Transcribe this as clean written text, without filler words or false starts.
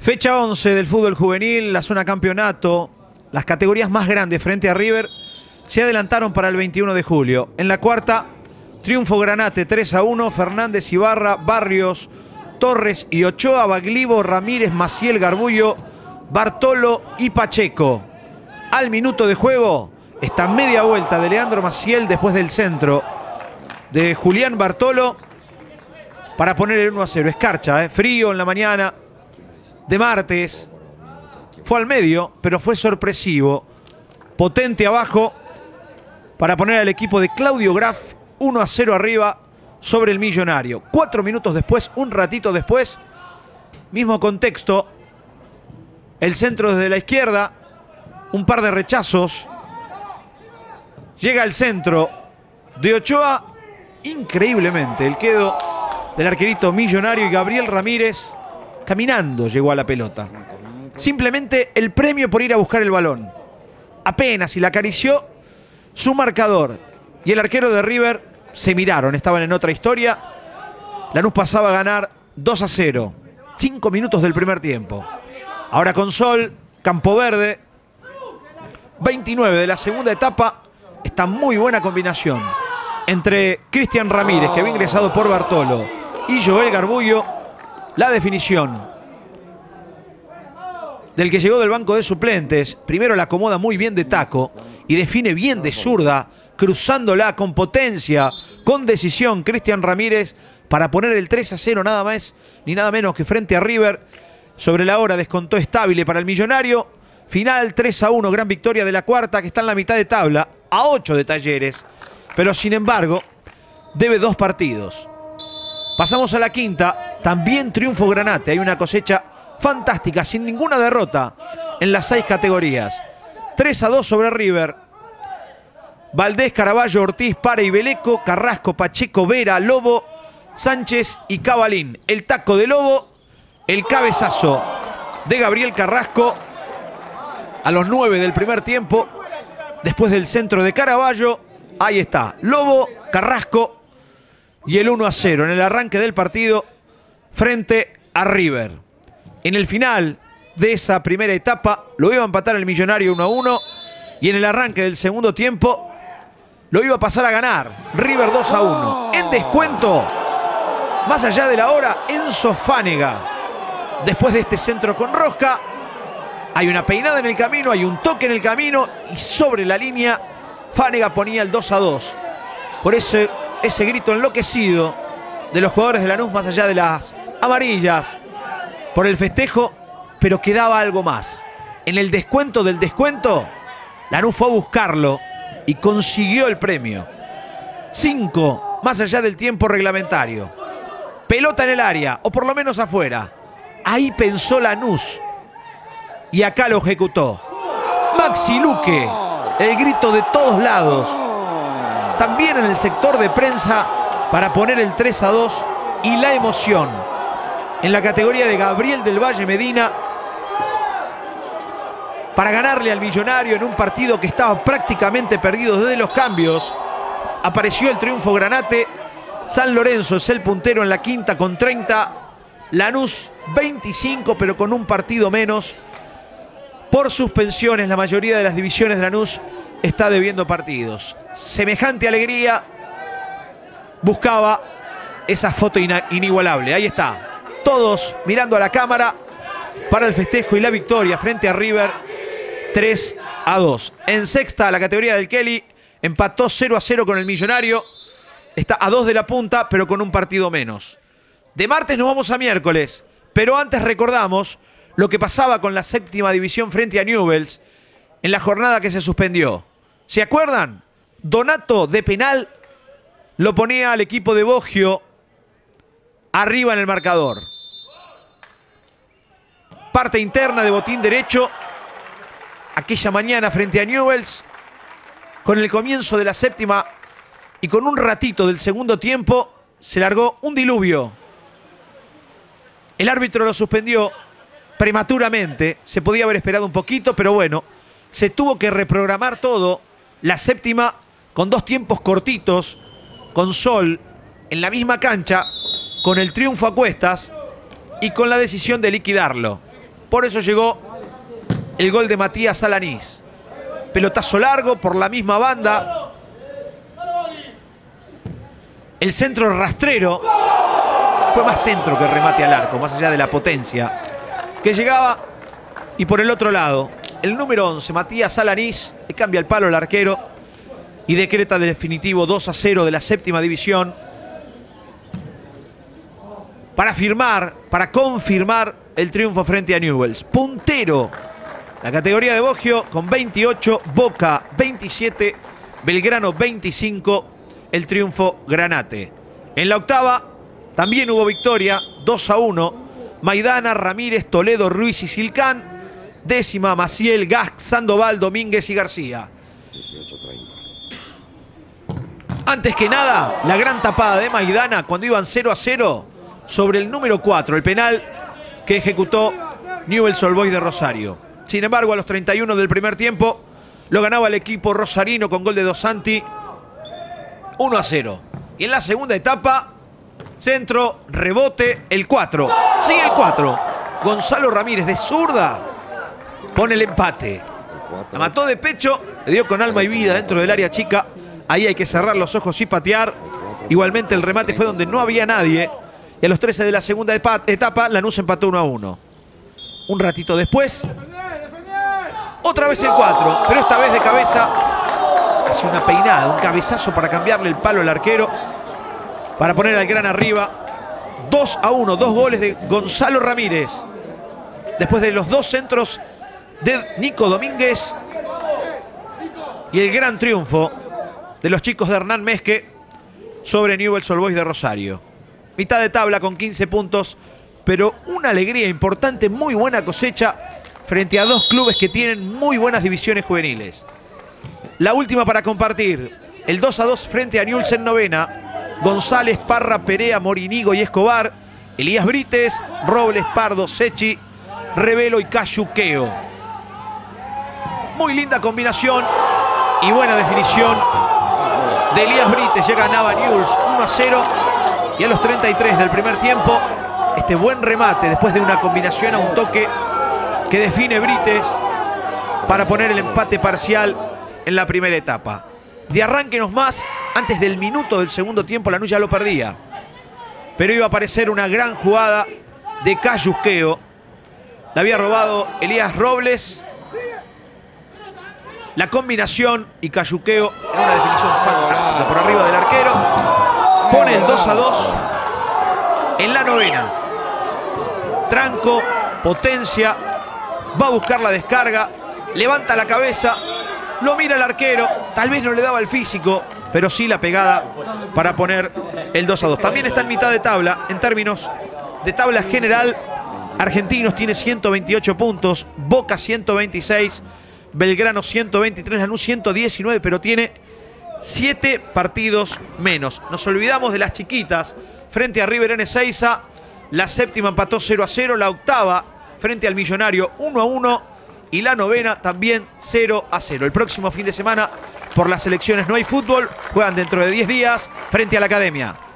Fecha 11 del fútbol juvenil, la zona campeonato, las categorías más grandes frente a River se adelantaron para el 21 de julio. En la cuarta, triunfo Granate 3-1, Fernández, Ibarra, Barrios, Torres y Ochoa, Baglivo, Ramírez, Maciel, Garbullo, Bartolo y Pacheco. Al minuto de juego, esta media vuelta de Leandro Maciel después del centro de Julián Bartolo para poner el 1-0. Escarcha, frío en la mañana de martes. Fue al medio, pero fue sorpresivo. Potente abajo para poner al equipo de Claudio Graf 1-0 arriba sobre el Millonario. 4 minutos después, un ratito después, mismo contexto. El centro desde la izquierda, un par de rechazos. Llega el centro de Ochoa. Increíblemente, el quedo del arquerito Millonario, y Gabriel Ramírez caminando llegó a la pelota. Simplemente el premio por ir a buscar el balón. Apenas, y la acarició su marcador. Y el arquero de River se miraron, estaban en otra historia. Lanús pasaba a ganar 2-0. 5 minutos del primer tiempo. Ahora con sol, campo verde. 29 de la segunda etapa. Esta muy buena combinación entre Cristian Ramírez, que había ingresado por Bartolo, y Joel Garbullo. La definición del que llegó del banco de suplentes. Primero la acomoda muy bien de taco y define bien de zurda, cruzándola con potencia, con decisión, Cristian Ramírez, para poner el 3-0, nada más ni nada menos que frente a River. Sobre la hora descontó Estable para el Millonario. Final 3-1, gran victoria de la cuarta, que está en la mitad de tabla, a 8 de Talleres, pero sin embargo debe 2 partidos. Pasamos a la quinta, también triunfo Granate. Hay una cosecha fantástica, sin ninguna derrota en las 6 categorías. 3-2 sobre River. Valdés, Caraballo, Ortiz, Pare y Beleco, Carrasco, Pacheco, Vera, Lobo, Sánchez y Cabalín. El taco de Lobo, el cabezazo de Gabriel Carrasco a los 9 del primer tiempo. Después del centro de Caraballo, ahí está, Lobo, Carrasco y el 1-0 en el arranque del partido frente a River. En el final de esa primera etapa lo iba a empatar el Millonario 1-1, y en el arranque del segundo tiempo lo iba a pasar a ganar River 2-1. En descuento, más allá de la hora, Enzo Fánega. Después de este centro con rosca, hay una peinada en el camino, hay un toque en el camino, y sobre la línea Fánega ponía el 2-2. Por eso ese grito enloquecido de los jugadores de Lanús, más allá de las amarillas, por el festejo, pero quedaba algo más. En el descuento del descuento, Lanús fue a buscarlo y consiguió el premio. 5 más allá del tiempo reglamentario. Pelota en el área, o por lo menos afuera. Ahí pensó Lanús y acá lo ejecutó. Maxi Luque, el grito de todos lados. También en el sector de prensa para poner el 3-2, y la emoción en la categoría de Gabriel del Valle Medina para ganarle al Millonario en un partido que estaba prácticamente perdido desde los cambios. Apareció el triunfo Granate. San Lorenzo es el puntero en la quinta con 30. Lanús 25, pero con un partido menos por suspensiones. La mayoría de las divisiones de Lanús está debiendo partidos. Semejante alegría buscaba esa foto inigualable. Ahí está, todos mirando a la cámara para el festejo y la victoria frente a River 3-2. En sexta, la categoría del Kelly empató 0-0 con el Millonario. Está a 2 de la punta, pero con un partido menos. De martes nos vamos a miércoles, pero antes recordamos lo que pasaba con la séptima división frente a Newell's en la jornada que se suspendió. ¿Se acuerdan? Donato de penal lo ponía al equipo de Boggio arriba en el marcador. Parte interna de botín derecho. Aquella mañana frente a Newell's, con el comienzo de la séptima y con un ratito del segundo tiempo, se largó un diluvio. El árbitro lo suspendió prematuramente. Se podía haber esperado un poquito, pero bueno, se tuvo que reprogramar todo. La séptima con 2 tiempos cortitos, con sol, en la misma cancha, con el triunfo a cuestas y con la decisión de liquidarlo. Por eso llegó el gol de Matías Alanís. Pelotazo largo por la misma banda. El centro rastrero. Fue más centro que el remate al arco, más allá de la potencia que llegaba. Y por el otro lado, el número 11, Matías Alanís, le cambia el palo al arquero y decreta de definitivo 2-0 de la séptima división para confirmar el triunfo frente a Newell's. Puntero la categoría de Boggio con 28, Boca 27, Belgrano 25, el triunfo Granate. En la octava también hubo victoria, 2-1, Maidana, Ramírez, Toledo, Ruiz y Silcán. Décima, Maciel, Gask, Sandoval, Domínguez y García. 18-30. Antes que nada, la gran tapada de Maidana cuando iban 0-0 sobre el número 4, el penal que ejecutó Newell's Old Boys de Rosario. Sin embargo, a los 31 del primer tiempo lo ganaba el equipo rosarino con gol de Dos Santi, 1-0. Y en la segunda etapa, centro, rebote, el 4. Sigue el 4. Gonzalo Ramírez de zurda pone el empate. La mató de pecho, le dio con alma y vida dentro del área chica. Ahí hay que cerrar los ojos y patear. Igualmente el remate fue donde no había nadie. Y a los 13 de la segunda etapa, Lanús empató 1-1. Un ratito después, otra vez el 4, pero esta vez de cabeza. Hace una peinada, un cabezazo para cambiarle el palo al arquero, para poner al gran arriba. 2-1, 2 goles de Gonzalo Ramírez. Después de los 2 centros de Nico Domínguez. Y el gran triunfo de los chicos de Hernán Mesque sobre Newell's Old Boys de Rosario. Mitad de tabla con 15 puntos, pero una alegría importante, muy buena cosecha frente a 2 clubes que tienen muy buenas divisiones juveniles. La última para compartir, el 2-2 frente a Newell's en novena. González, Parra, Perea, Morinigo y Escobar, Elías Brites, Robles, Pardo, Sechi, Revelo y Cayuqueo. Muy linda combinación y buena definición de Elías Brites. Ya ganaba Newell's 1-0 y a los 33 del primer tiempo, este buen remate después de una combinación a un toque que define Brites para poner el empate parcial en la primera etapa. De arranque nomás, antes del minuto del segundo tiempo, Lanús ya lo perdía. Pero iba a aparecer una gran jugada de Cayusqueo. La había robado Elías Robles. La combinación y Cayusqueo en una definición fantástica por arriba del arquero. Pone el 2-2 en la novena. Tranco, potencia, va a buscar la descarga, levanta la cabeza, lo mira el arquero, tal vez no le daba el físico, pero sí la pegada para poner el 2-2. También está en mitad de tabla, en términos de tabla general. Argentinos tiene 128 puntos, Boca 126, Belgrano 123, Lanús 119, pero tiene 7 partidos menos. Nos olvidamos de las chiquitas frente a River en Ezeiza. La séptima empató 0-0, la octava frente al Millonario 1-1 y la novena también 0-0. El próximo fin de semana por las elecciones no hay fútbol, juegan dentro de 10 días frente a la Academia.